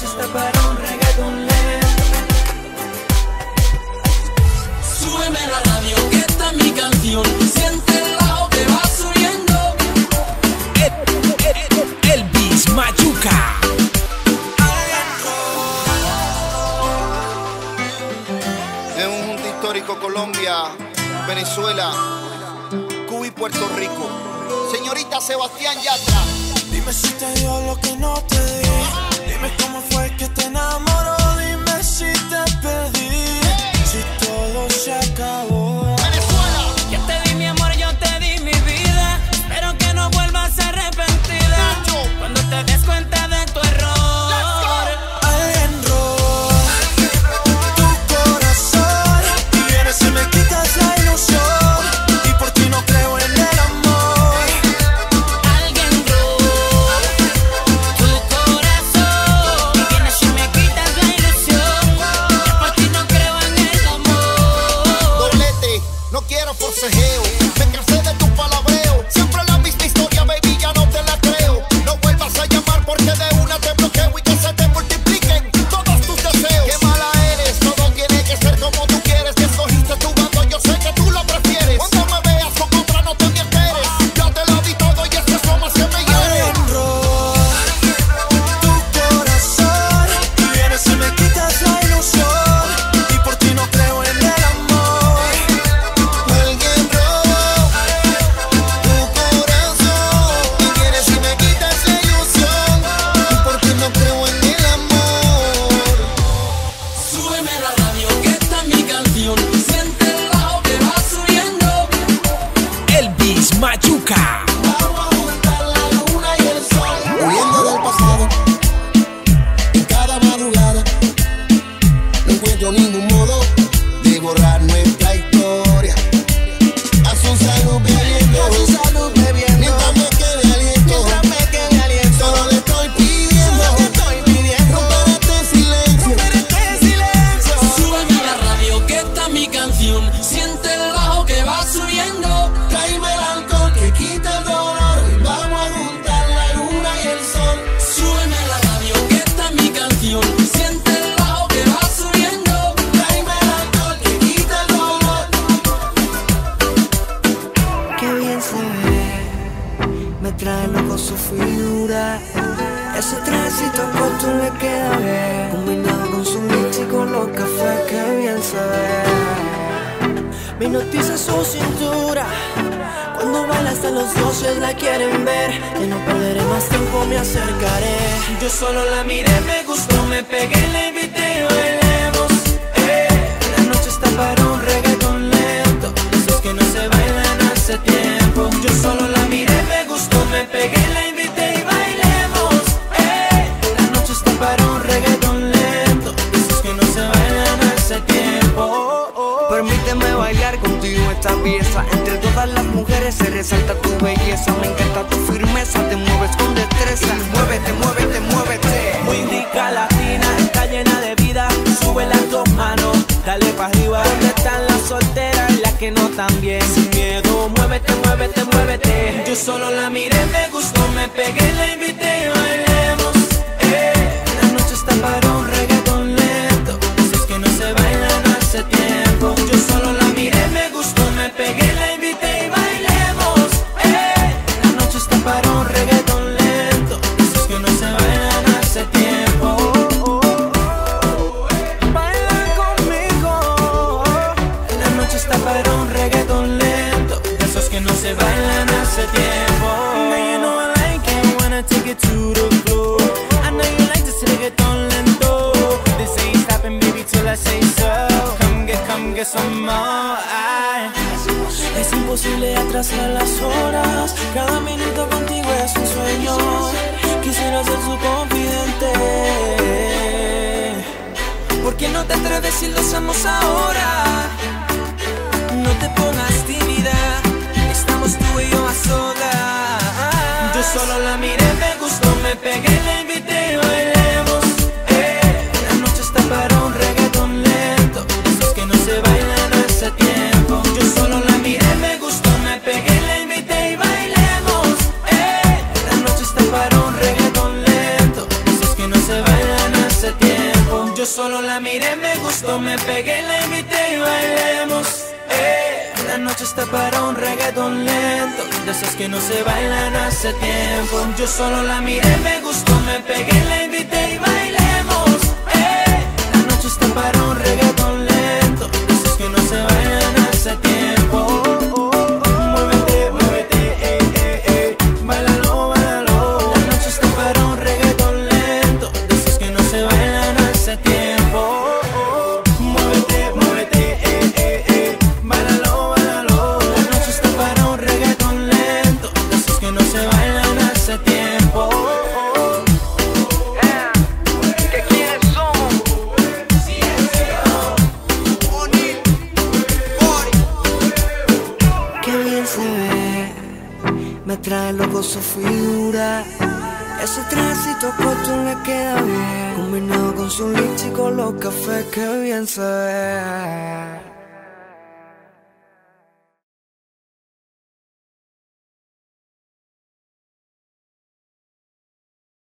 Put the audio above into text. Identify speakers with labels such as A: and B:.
A: noche está para un reggaetón lento.
B: Súbeme la radio, que esta es mi canción. Siente el bajo que va subiendo. Elvis Machuca.
C: De un junte histórico Colombia, Venezuela, Cuba y Puerto Rico. Señorita Sebastián Yatra.
A: Dime si te dio lo que no te di. Dime cómo fue que te enamoró. Dime si te perdí. Si todo se acabó.
C: Venezuela.
B: Yo te di mi amor, yo te di mi vida. Espero que no vuelvas arrepentida cuando te des cuenta de tu error.
A: Alguien robó tu corazón y vienes y me quitas la ilusión. Y por ti no creo en el amor.
B: Alguien robó tu corazón y vienes y me quitas la ilusión. Yo por ti no creo en el amor.
C: Doblete, no quiero forcejeo. Me cansé de tu palabreo. Siempre la misma historia, baby, ya no te la creo. No vuelvas a llamar porque de una te bloqueo y que se te multipliquen todos tus deseos. Qué mala eres, todo tiene que ser como tú quieres. Que escogiste tu bando, yo sé que tú lo prefieres. Cuando me veas con otra no te me esperes. Yo te lo di todo y esto es lo más que me hiere.
A: Alguien robó tu corazón y vienes y me quitas la ilusión. Y por ti no creo en el amor.
C: Alguien robó tu corazón y vienes y me quitas la ilusión. Y porque no creo en el amor.
B: Súbeme la radio, que esta es mi canción. Siente el bajo que va subiendo. Elvis Machuca.
C: Vamos a juntar la luna y el sol. Huyendo del pasado en cada madrugada. No encuentro ningún modo de borrar nuestra historia. A su salud bebiendo, a su salud bebiendo. Mientras me quede aliento, solo le estoy pidiendo, romper este silencio.
B: Súbeme la radio, que esta es mi canción. Siente el bajo que va subiendo.
C: Tráeme el alcohol que quita el dolor. Y vamos a juntar la luna y el sol.
B: Súbeme la radio, que esta es mi canción. Siente el bajo que va subiendo.
C: Tráeme el alcohol que quita el dolor.
A: Qué bien se ve, me trae loco su figura. Ese trajecito corto le queda bien, combinado con su mix y con los cafés. Qué bien se ve, me hipnotiza su cintura. Cuando baila hasta los dioses la quieren ver. Ya no perderé más tiempo, me acercaré. Yo solo la miré, me gustó, me pegué, la invité y bailemos. La noche está para un reggaetón lento, esos que no se bailan hace tiempo. Yo solo la miré, me gustó, me pegué, la invité y bailemos. La noche está para un reggaetón lento, esos que no se bailan hace tiempo. Permíteme bailar contigo esta pieza. Entre todas las mujeres se resalta tu belleza. Me encanta tu firmeza, te mueves con destreza. Muévete, muévete, muévete. Muy rica latina, está llena de vida. Sube las dos manos, dale pa' arriba. ¿Dónde están las solteras y las que no tan bien? Sin miedo, muévete, muévete, muévete. Yo solo la miré, me gustó, me pegué, la invité y bailemos. La noche está para un reggaetón lento, esos que no se bailan hace tiempo. Yo solo la miré, me gustó, me pegué, la invité y bailemos. La noche está para un reggaetón lento, esos que no se bailan hace tiempo. Baila conmigo. La noche está para un reggaetón lento, esos que no se bailan hace tiempo. Now you know I like it when I take it to the floor. I know you like this reggaetón lento. This ain't stopping, baby, till I say so. Come get some more. Es imposible atrasar las horas. Cada minuto contigo es un sueño. Quisiera ser su confidente. ¿Por qué no te atreves si lo hacemos ahora? No te pongas tímida, estamos tú y yo a solas. Yo solo la miré, me gustó, me pegué, la invité y bailemos. La noche está para un reggaetón lento, esos que no se bailan hace tiempo. Yo solo la miré, me gustó, me pegué, la invité y bailemos. La noche está para un reggaetón lento, esos que no se bailan hace solo la miré, me gustó, me pegué, la invité y bailemos. La noche está para un reggaetón lento, de esos que no se bailan hace tiempo. Yo solo la miré, me gustó, me pegué, la invité y bailemos. La noche está para un reggaetón lento, de esos que no se bailan hace tiempo. Muévete, muévete, báilalo, báilalo. La noche está para un reggaetón lento, de esos que no se bailan hace tiempo. Muévete, muévete, báilalo, báilalo. La noche está para un reggaetón lento, de esos que no se bailan hace tiempo.
D: ¿Que quiénes somos?
A: Qué bien se ve, me trae loco su figura. Ese trajecito corto le queda bien, combinado con su lips y con los cafés, qué bien se ve.